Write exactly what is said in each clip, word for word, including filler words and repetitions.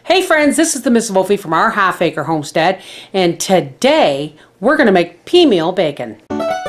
Hey friends, this is the Missus Wolfie from Our Half Acre Homestead, and today we're going to make Peameal bacon.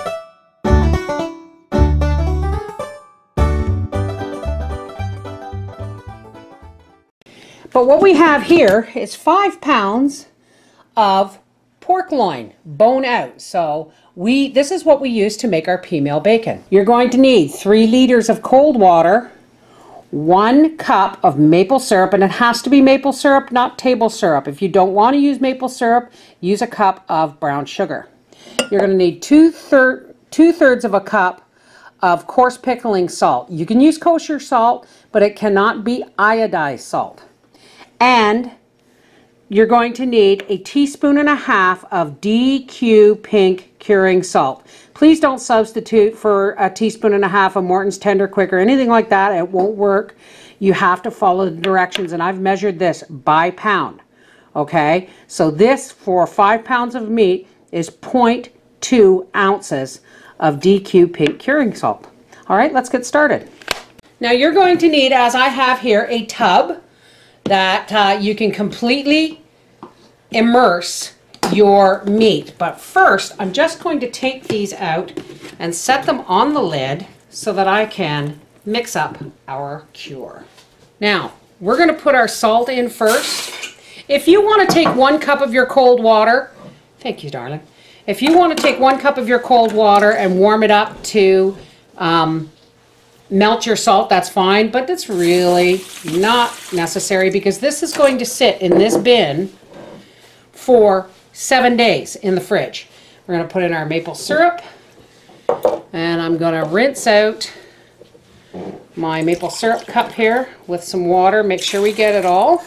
But what we have here is five pounds of pork loin, bone out. So we this is what we use to make our Peameal bacon. You're going to need three liters of cold water, one cup of maple syrup, and it has to be maple syrup, not table syrup. If you don't want to use maple syrup, use a cup of brown sugar. You're going to need two third two thirds of a cup of coarse pickling salt. You can use kosher salt, but it cannot be iodized salt. And you're going to need a teaspoon and a half of D Q pink curing salt. Please don't substitute for a teaspoon and a half of Morton's Tender Quick or anything like that. It won't work. You have to follow the directions, and I've measured this by pound. Okay, so this for five pounds of meat is zero point two ounces of D Q pink curing salt. All right, let's get started. Now you're going to need, as I have here, a tub that uh, you can completely immerse your meat. But first, I'm just going to take these out and set them on the lid so that I can mix up our cure. Now, we're going to put our salt in first. If you want to take one cup of your cold water, thank you, darling. If you want to take one cup of your cold water and warm it up to um, melt your salt, that's fine, but it's really not necessary because this is going to sit in this bin for seven days in the fridge. We're going to put in our maple syrup, and I'm going to rinse out my maple syrup cup here with some water. Make sure we get it all.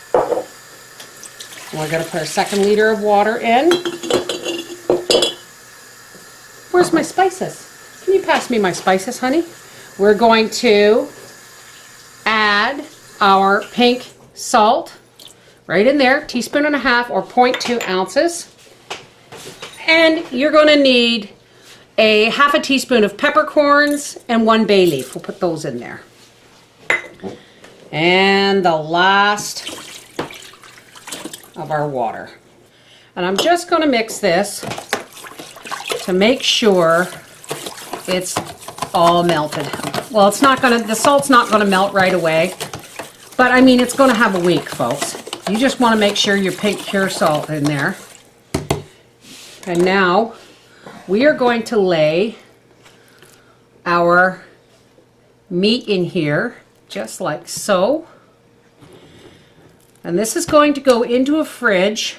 We're going to put a second liter of water in. Where's my spices? Can you pass me my spices, honey? We're going to add our pink salt right in there, teaspoon and a half or zero point two ounces. And you're going to need a half a teaspoon of peppercorns and one bay leaf. We'll put those in there. And the last of our water. And I'm just going to mix this to make sure it's all melted. Well, it's not going to, the salt's not going to melt right away, but I mean, it's going to have a week, folks. You just want to make sure your pink cure salt in there. And now we are going to lay our meat in here, just like so. And this is going to go into a fridge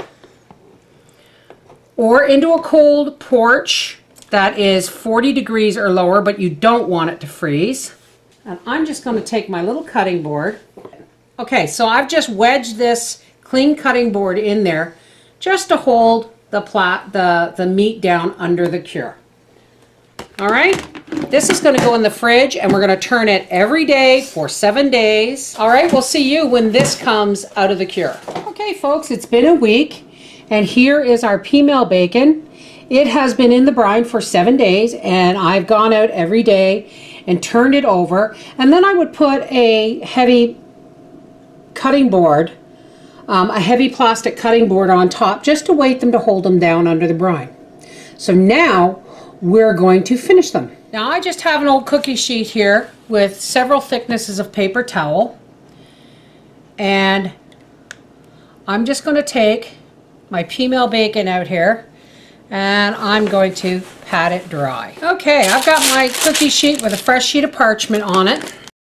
or into a cold porch that is forty degrees or lower, but you don't want it to freeze. And I'm just going to take my little cutting board. Okay, so I've just wedged this clean cutting board in there just to hold the plat the the meat down under the cure. All right, this is going to go in the fridge, and we're going to turn it every day for seven days. All right, we'll see you when this comes out of the cure. Okay, folks, it's been a week, and here is our Peameal bacon. It has been in the brine for seven days, and I've gone out every day and turned it over, and then I would put a heavy cutting board, um, a heavy plastic cutting board on top, just to weight them to hold them down under the brine. So now we're going to finish them. Now I just have an old cookie sheet here with several thicknesses of paper towel, and I'm just going to take my Peameal bacon out here, and I'm going to pat it dry. Okay, I've got my cookie sheet with a fresh sheet of parchment on it.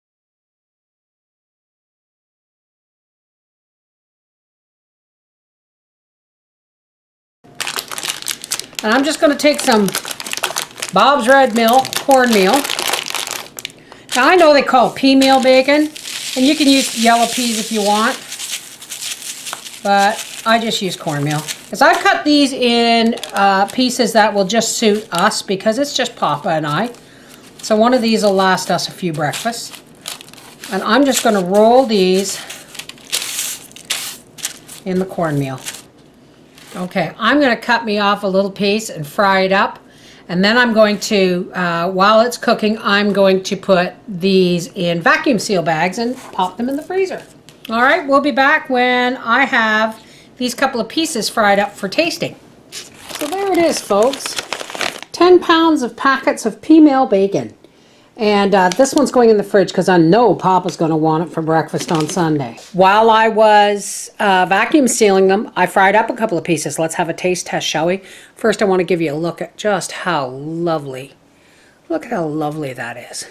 And I'm just going to take some Bob's Red Mill cornmeal. Now I know they call it Peameal bacon, and you can use yellow peas if you want, but I just use cornmeal. Because I've cut these in uh, pieces that will just suit us because it's just Papa and I. So one of these will last us a few breakfasts. And I'm just going to roll these in the cornmeal. Okay, I'm going to cut me off a little piece and fry it up. And then I'm going to, uh, while it's cooking, I'm going to put these in vacuum seal bags and pop them in the freezer. All right, we'll be back when I have these couple of pieces fried up for tasting. So there it is, folks. ten pounds of packets of Peameal bacon. And uh, this one's going in the fridge because I know Papa's going to want it for breakfast on Sunday. While I was uh, vacuum sealing them, I fried up a couple of pieces. Let's have a taste test, shall we? First, I want to give you a look at just how lovely. Look at how lovely that is.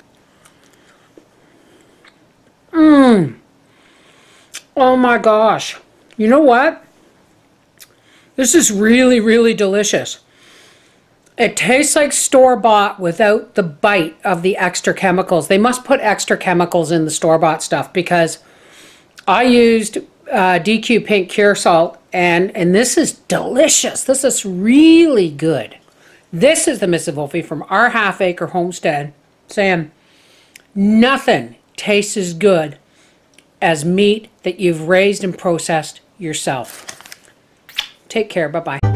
Mmm. Oh my gosh. You know what? This is really, really delicious. It tastes like store-bought without the bite of the extra chemicals. They must put extra chemicals in the store-bought stuff because I used uh, D Q Pink Cure Salt and, and this is delicious. This is really good. This is the Missus Wolfie from Our Half Acre Homestead saying nothing tastes as good as meat that you've raised and processed yourself. Take care. Bye-bye.